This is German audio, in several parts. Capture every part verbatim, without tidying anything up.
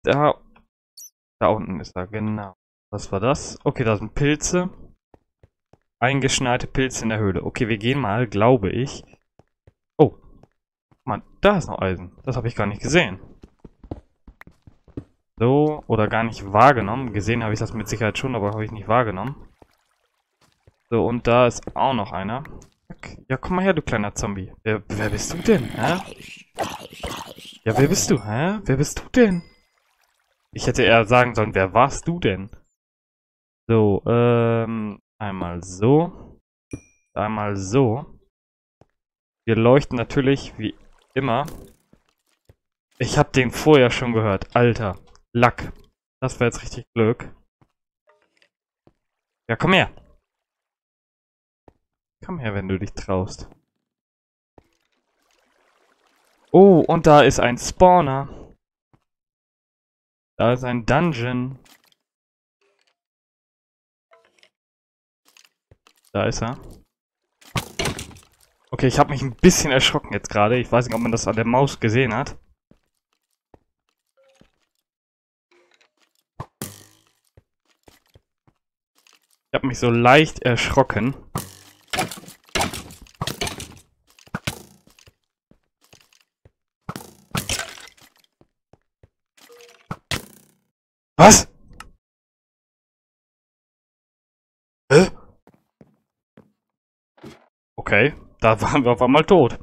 Da, da unten ist er, genau. Was war das? Okay, da sind Pilze. Eingeschneite Pilze in der Höhle. Okay, wir gehen mal, glaube ich. Oh, Mann, da ist noch Eisen. Das habe ich gar nicht gesehen. So, oder gar nicht wahrgenommen. Gesehen habe ich das mit Sicherheit schon, aber habe ich nicht wahrgenommen. So, und da ist auch noch einer. Ja, komm mal her, du kleiner Zombie. Wer, wer bist du denn, hä? Ja, wer bist du, hä? Wer bist du denn? Ich hätte eher sagen sollen, wer warst du denn? So, ähm, einmal so. Einmal so. Wir leuchten natürlich, wie immer. Ich habe den vorher schon gehört. Alter, Lack. Das wäre jetzt richtig Glück. Ja, komm her. Komm her, wenn du dich traust. Oh, und da ist ein Spawner. Da ist ein Dungeon. Da ist er. Okay, ich habe mich ein bisschen erschrocken jetzt gerade. Ich weiß nicht, ob man das an der Maus gesehen hat. Ich habe mich so leicht erschrocken. Was? Hä? Okay, da waren wir auf einmal tot.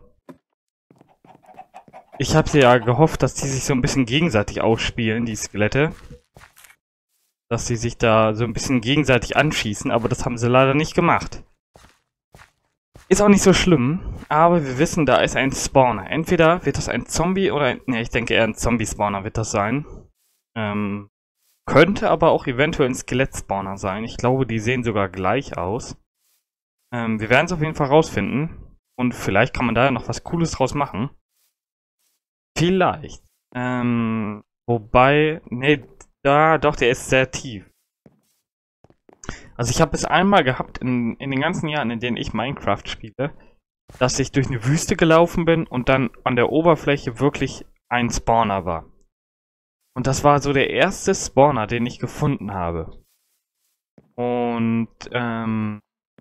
Ich habe ja gehofft, dass die sich so ein bisschen gegenseitig ausspielen, die Skelette. Dass sie sich da so ein bisschen gegenseitig anschießen, aber das haben sie leider nicht gemacht. Ist auch nicht so schlimm, aber wir wissen, da ist ein Spawner. Entweder wird das ein Zombie oder ein... Ne, ich denke eher ein Zombie-Spawner wird das sein. Ähm, könnte aber auch eventuell ein Skelett-Spawner sein. Ich glaube, die sehen sogar gleich aus. Ähm, wir werden es auf jeden Fall rausfinden. Und vielleicht kann man da ja noch was Cooles draus machen. Vielleicht. Ähm, wobei... Ne, da, doch, der ist sehr tief. Also ich habe es einmal gehabt in, in den ganzen Jahren, in denen ich Minecraft spiele, dass ich durch eine Wüste gelaufen bin und dann an der Oberfläche wirklich ein Spawner war. Und das war so der erste Spawner, den ich gefunden habe. Und ähm,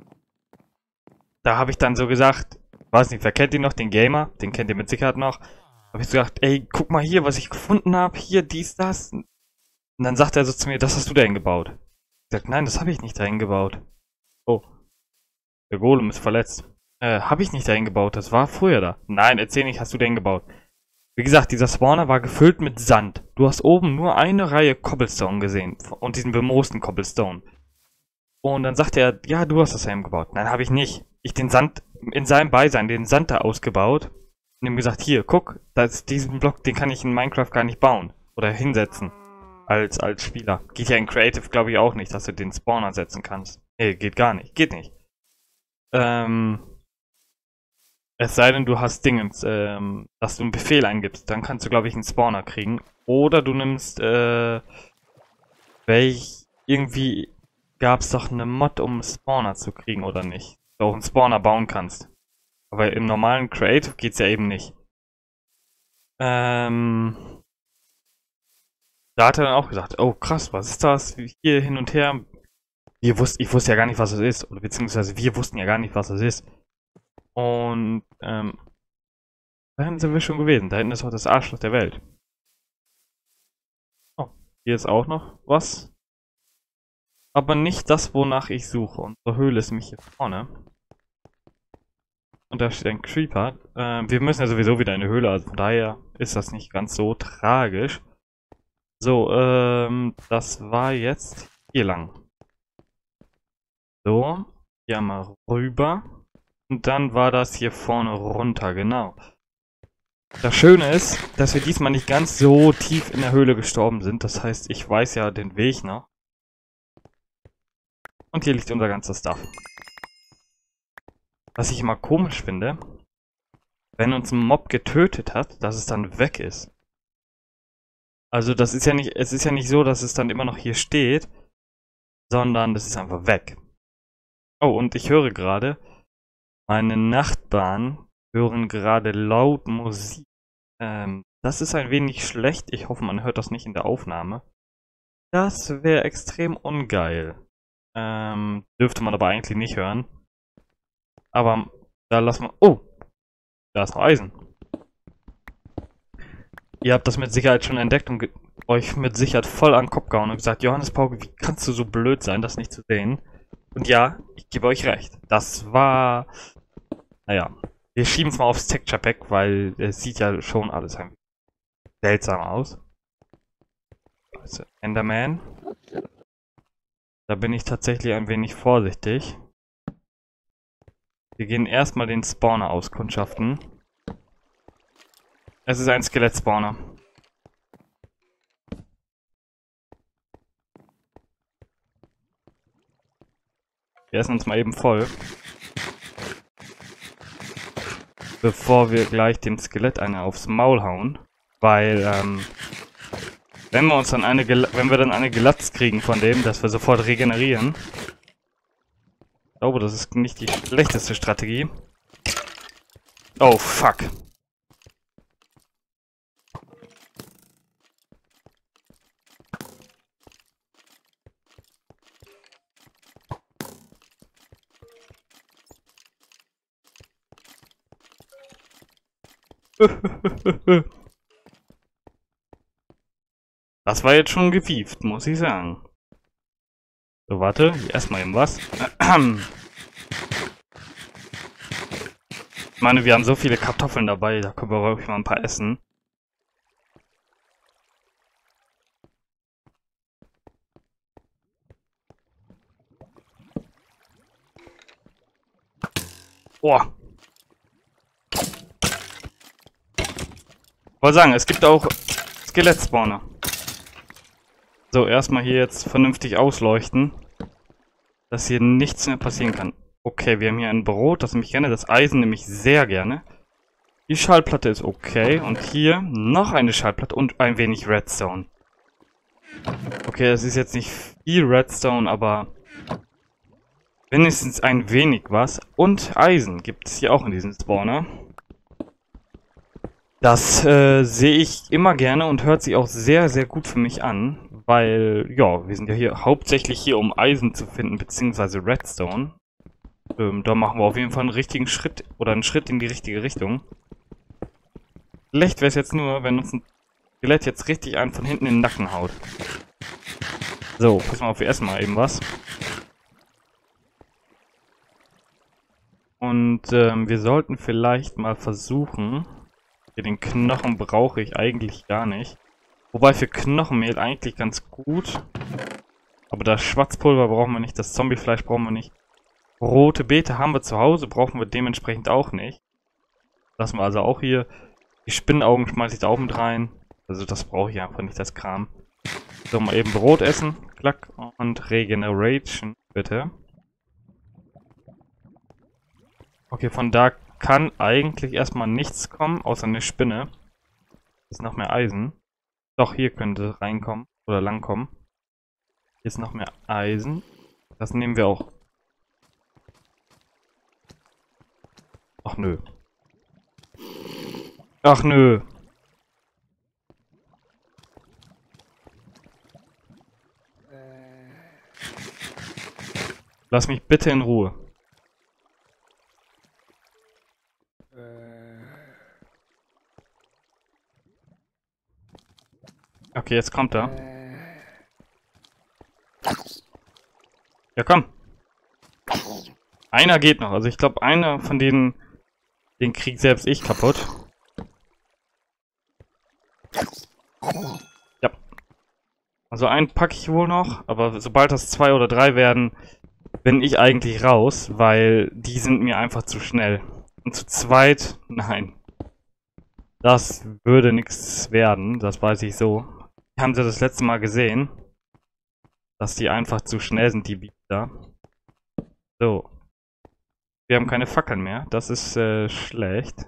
da habe ich dann so gesagt, weiß nicht, wer kennt ihn noch, den Gamer? Den kennt ihr mit Sicherheit noch. Habe ich so gesagt, ey, guck mal hier, was ich gefunden habe, hier, dies, das. Und dann sagt er so zu mir, das hast du da hingebaut. Ich sag, nein, das habe ich nicht dahin gebaut. Oh, der Golem ist verletzt. Äh, habe ich nicht dahin gebaut, das war früher da. Nein, erzähl nicht, hast du dahin gebaut. Wie gesagt, dieser Spawner war gefüllt mit Sand. Du hast oben nur eine Reihe Cobblestone gesehen. Und diesen bemoosten Cobblestone. Und dann sagt er, ja, du hast das dahin gebaut. Nein, habe ich nicht. Ich den Sand, in seinem Beisein, den Sand da ausgebaut. Und ihm gesagt, hier, guck, das, diesen Block, den kann ich in Minecraft gar nicht bauen. Oder hinsetzen. Als, als Spieler. Geht ja in Creative, glaube ich, auch nicht, dass du den Spawner setzen kannst. Nee, geht gar nicht. Geht nicht. Ähm, es sei denn, du hast Dingens, ähm, dass du einen Befehl eingibst. Dann kannst du, glaube ich, einen Spawner kriegen. Oder du nimmst, äh, welch, irgendwie gab es doch eine Mod, um einen Spawner zu kriegen, oder nicht? Du auch einen Spawner bauen kannst. Aber im normalen Creative geht's ja eben nicht. Ähm... Da hat er dann auch gesagt, oh krass, was ist das? Hier hin und her. Wir wussten, ich wusste ja gar nicht, was es ist. Oder beziehungsweise wir wussten ja gar nicht, was es ist. Und, ähm, da hinten sind wir schon gewesen. Da hinten ist auch das Arschloch der Welt. Oh, hier ist auch noch was. Aber nicht das, wonach ich suche. Unsere Höhle ist nämlich hier vorne. Und da steht ein Creeper. Ähm, wir müssen ja sowieso wieder in die Höhle, also von daher ist das nicht ganz so tragisch. So, ähm, das war jetzt hier lang. So, hier mal rüber. Und dann war das hier vorne runter, genau. Das Schöne ist, dass wir diesmal nicht ganz so tief in der Höhle gestorben sind. Das heißt, ich weiß ja den Weg noch. Und hier liegt unser ganzer Stuff. Was ich immer komisch finde, wenn uns ein Mob getötet hat, dass es dann weg ist. Also das ist ja nicht, es ist ja nicht so, dass es dann immer noch hier steht, sondern das ist einfach weg. Oh, und ich höre gerade, meine Nachbarn hören gerade laut Musik. Ähm, Das ist ein wenig schlecht. Ich hoffe, man hört das nicht in der Aufnahme. Das wäre extrem ungeil. Ähm, dürfte man aber eigentlich nicht hören. Aber da lassen wir... Oh! Da ist noch Eisen. Ihr habt das mit Sicherheit schon entdeckt und euch mit Sicherheit voll an den Kopf gehauen und gesagt, Johannes Pauke, wie kannst du so blöd sein, das nicht zu sehen? Und ja, ich gebe euch recht. Das war... Naja, wir schieben es mal aufs Texture Pack, weil es sieht ja schon alles ein seltsam aus. Also Enderman. Da bin ich tatsächlich ein wenig vorsichtig. Wir gehen erstmal den Spawner auskundschaften. Es ist ein Skelett-Spawner. Wir essen uns mal eben voll. Bevor wir gleich dem Skelett eine aufs Maul hauen. Weil, ähm, wenn wir uns dann eine, wenn wir dann eine Gelatz kriegen von dem, dass wir sofort regenerieren. Ich glaube, das ist nicht die schlechteste Strategie. Oh, fuck. Das war jetzt schon gewieft, muss ich sagen. So, warte, erstmal eben was. Ich meine, wir haben so viele Kartoffeln dabei, da können wir ruhig mal ein paar essen. Boah. Ich wollte sagen, es gibt auch Skelett-Spawner. So, erstmal hier jetzt vernünftig ausleuchten, dass hier nichts mehr passieren kann. Okay, wir haben hier ein Brot, das nehme ich gerne, das Eisen nehme ich sehr gerne. Die Schallplatte ist okay und hier noch eine Schallplatte und ein wenig Redstone. Okay, das ist jetzt nicht viel Redstone, aber wenigstens ein wenig was. Und Eisen gibt es hier auch in diesem Spawner. Das äh, sehe ich immer gerne und hört sich auch sehr, sehr gut für mich an, weil, ja, wir sind ja hier hauptsächlich hier, um Eisen zu finden, beziehungsweise Redstone. Ähm, da machen wir auf jeden Fall einen richtigen Schritt, oder einen Schritt in die richtige Richtung. Schlecht wäre es jetzt nur, wenn uns ein Skelett jetzt richtig einen von hinten in den Nacken haut. So, pass mal auf, wir essen mal eben was. Und ähm, wir sollten vielleicht mal versuchen... Den Knochen brauche ich eigentlich gar nicht. Wobei für Knochenmehl eigentlich ganz gut. Aber das Schwarzpulver brauchen wir nicht, das Zombiefleisch brauchen wir nicht. Rote Beete haben wir zu Hause, brauchen wir dementsprechend auch nicht. Lassen wir also auch hier. Die Spinnenaugen schmeiße ich da auch mit rein. Also das brauche ich einfach nicht, das Kram. So, mal eben Brot essen. Klack. Und Regeneration, bitte. Okay, von da kann eigentlich erstmal nichts kommen, außer eine Spinne. Ist noch mehr Eisen. Doch, hier könnte reinkommen. Oder langkommen. Hier ist noch mehr Eisen. Das nehmen wir auch. Ach nö. Ach nö. Lass mich bitte in Ruhe. Okay, jetzt kommt er. Ja, komm. Einer geht noch. Also ich glaube, einer von denen, den krieg selbst ich kaputt. Ja. Also einen packe ich wohl noch, aber sobald das zwei oder drei werden, bin ich eigentlich raus, weil die sind mir einfach zu schnell. Und zu zweit, nein. Das würde nichts werden, das weiß ich so. Haben sie das letzte Mal gesehen, dass die einfach zu schnell sind, die Biester. So. Wir haben keine Fackeln mehr, das ist äh, schlecht.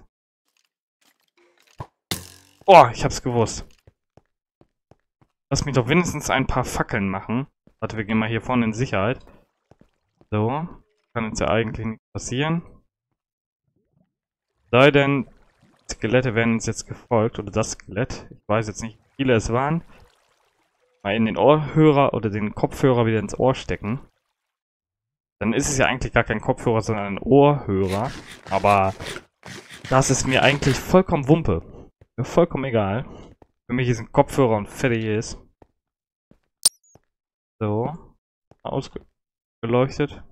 Oh, ich hab's gewusst. Lass mich doch wenigstens ein paar Fackeln machen. Warte, wir gehen mal hier vorne in Sicherheit. So. Kann uns ja eigentlich nichts passieren. Sei denn, Skelette werden uns jetzt gefolgt. Oder das Skelett. Ich weiß jetzt nicht, wie viele es waren. Mal in den Ohrhörer oder den Kopfhörer wieder ins Ohr stecken. Dann ist es ja eigentlich gar kein Kopfhörer, sondern ein Ohrhörer. Aber das ist mir eigentlich vollkommen Wumpe. Mir vollkommen egal. Für mich ist ein Kopfhörer und fertig ist. So. Ausgeleuchtet.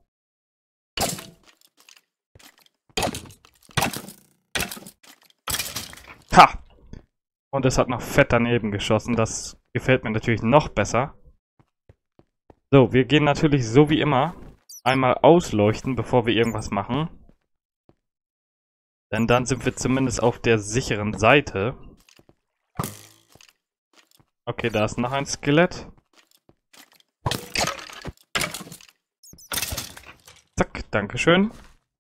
Ha! Und es hat noch fett daneben geschossen. Das gefällt mir natürlich noch besser. So, wir gehen natürlich so wie immer einmal ausleuchten, bevor wir irgendwas machen. Denn dann sind wir zumindest auf der sicheren Seite. Okay, da ist noch ein Skelett. Zack, dankeschön.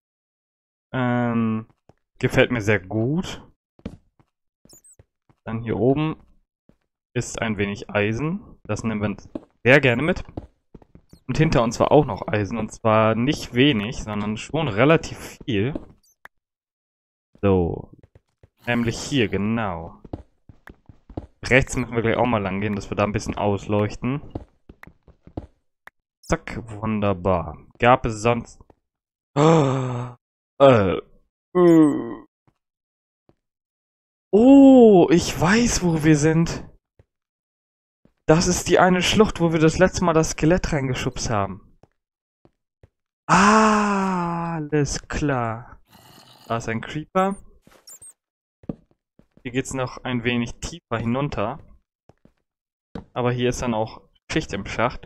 Ähm, gefällt mir sehr gut. Dann hier oben ist ein wenig Eisen. Das nehmen wir sehr gerne mit. Und hinter uns war auch noch Eisen. Und zwar nicht wenig, sondern schon relativ viel. So. Nämlich hier, genau. Rechts müssen wir gleich auch mal lang gehen, dass wir da ein bisschen ausleuchten. Zack, wunderbar. Gab es sonst... Oh, äh, äh. Oh, ich weiß, wo wir sind. Das ist die eine Schlucht, wo wir das letzte Mal das Skelett reingeschubst haben. Ah, alles klar. Da ist ein Creeper. Hier geht es noch ein wenig tiefer hinunter. Aber hier ist dann auch Schicht im Schacht.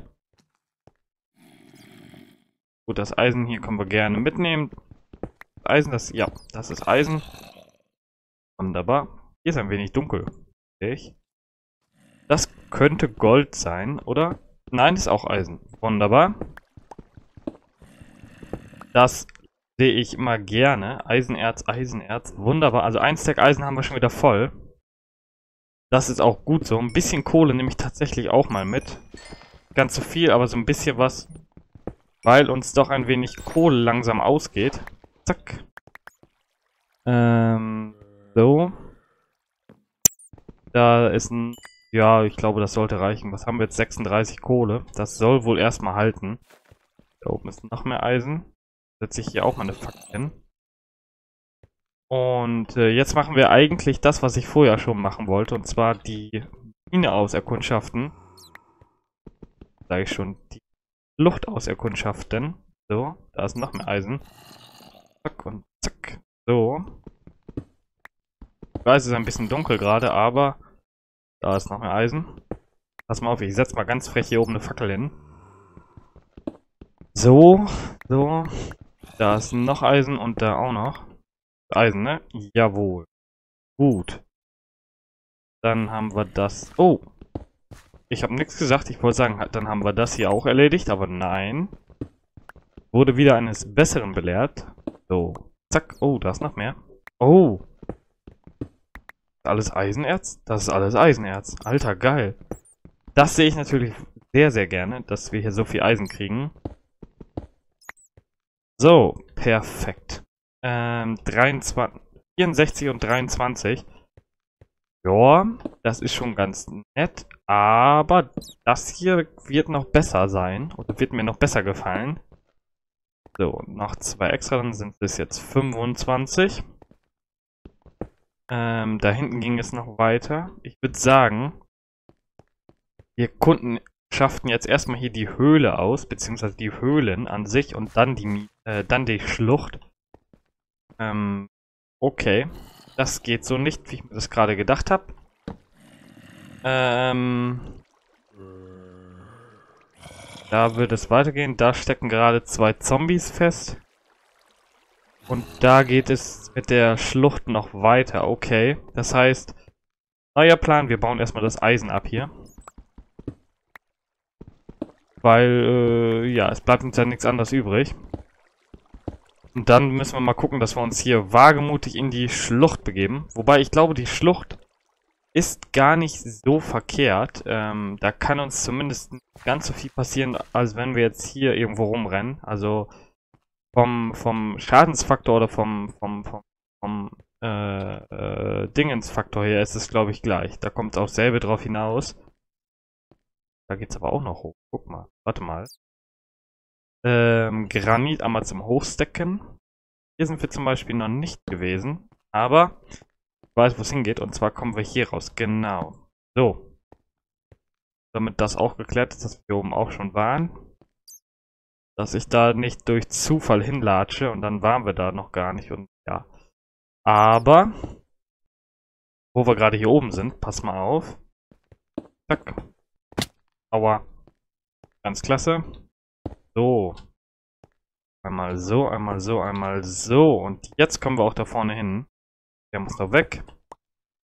Gut, das Eisen hier können wir gerne mitnehmen. Eisen, das, ja, das ist Eisen. Wunderbar. Hier ist ein wenig dunkel. Ich. Das könnte Gold sein, oder? Nein, das ist auch Eisen. Wunderbar. Das sehe ich immer gerne. Eisenerz, Eisenerz. Wunderbar. Also ein Stack Eisen haben wir schon wieder voll. Das ist auch gut so. Ein bisschen Kohle nehme ich tatsächlich auch mal mit. Ganz so viel, aber so ein bisschen was. Weil uns doch ein wenig Kohle langsam ausgeht. Zack. Ähm, so. Da ist ein... Ja, ich glaube, das sollte reichen. Was haben wir jetzt? sechsunddreißig Kohle. Das soll wohl erstmal halten. Da oben ist noch mehr Eisen. Setze ich hier auch mal eine Fackel hin. Und äh, jetzt machen wir eigentlich das, was ich vorher schon machen wollte. Und zwar die Mine auserkundschaften. Sage ich schon. Die Luft auserkundschaften. So, da ist noch mehr Eisen. Zack und zack. So. Ich weiß, es ist ein bisschen dunkel gerade, aber da ist noch mehr Eisen. Pass mal auf, ich setze mal ganz frech hier oben eine Fackel hin. So, so. Da ist noch Eisen und da auch noch. Eisen, ne? Jawohl. Gut. Dann haben wir das... Oh. Ich habe nichts gesagt. Ich wollte sagen, dann haben wir das hier auch erledigt. Aber nein. Wurde wieder eines Besseren belehrt. So. Zack. Oh, da ist noch mehr. Oh. Alles Eisenerz? Das ist alles Eisenerz. Alter, geil. Das sehe ich natürlich sehr, sehr gerne, dass wir hier so viel Eisen kriegen. So, perfekt. Ähm, dreiundzwanzig, vierundsechzig und dreiundzwanzig. Ja, das ist schon ganz nett. Aber das hier wird noch besser sein. Oder wird mir noch besser gefallen. So, noch zwei extra, dann sind es jetzt fünfundzwanzig. Ähm, da hinten ging es noch weiter. Ich würde sagen, wir kundschaften jetzt erstmal hier die Höhle aus, beziehungsweise die Höhlen an sich und dann die, äh, dann die Schlucht. Ähm, okay. Das geht so nicht, wie ich mir das gerade gedacht habe. Ähm, da wird es weitergehen. Da stecken gerade zwei Zombies fest. Und da geht es mit der Schlucht noch weiter. Okay. Das heißt, neuer Plan, wir bauen erstmal das Eisen ab hier. Weil, äh, ja, es bleibt uns ja nichts anderes übrig. Und dann müssen wir mal gucken, dass wir uns hier wagemutig in die Schlucht begeben. Wobei, ich glaube, die Schlucht ist gar nicht so verkehrt. Ähm, da kann uns zumindest nicht ganz so viel passieren, als wenn wir jetzt hier irgendwo rumrennen. Also vom, vom Schadensfaktor oder vom, vom, vom, vom äh, äh, Dingensfaktor hier ist es, glaube ich, gleich. Da kommt es auch selber drauf hinaus. Da geht es aber auch noch hoch. Guck mal. Warte mal. Ähm, Granit einmal zum Hochstecken. Hier sind wir zum Beispiel noch nicht gewesen. Aber ich weiß, wo es hingeht. Und zwar kommen wir hier raus. Genau. So. Damit das auch geklärt ist, dass wir hier oben auch schon waren. Dass ich da nicht durch Zufall hinlatsche. Und dann waren wir da noch gar nicht. Und ja. Aber, wo wir gerade hier oben sind, pass mal auf. Zack. Aua. Ganz klasse. So. Einmal so, einmal so, einmal so. Und jetzt kommen wir auch da vorne hin. Der muss da weg.